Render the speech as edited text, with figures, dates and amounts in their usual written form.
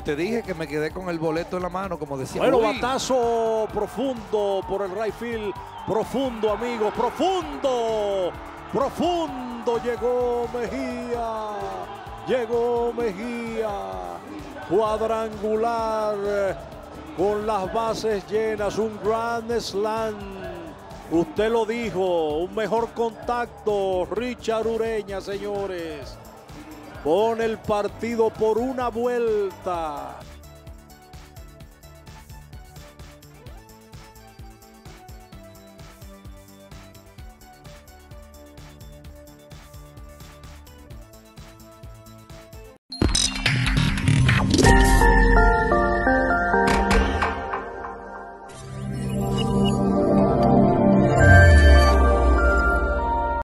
te dije que me quedé con el boleto en la mano, como decía. Bueno, Uy. batazo profundo por el right field. Profundo, amigo, profundo. Profundo, llegó Mejía. Llegó Mejía. Cuadrangular con las bases llenas. Un grand slam. Usted lo dijo, un mejor contacto. Richard Ureña, señores. Pone el partido por una vuelta.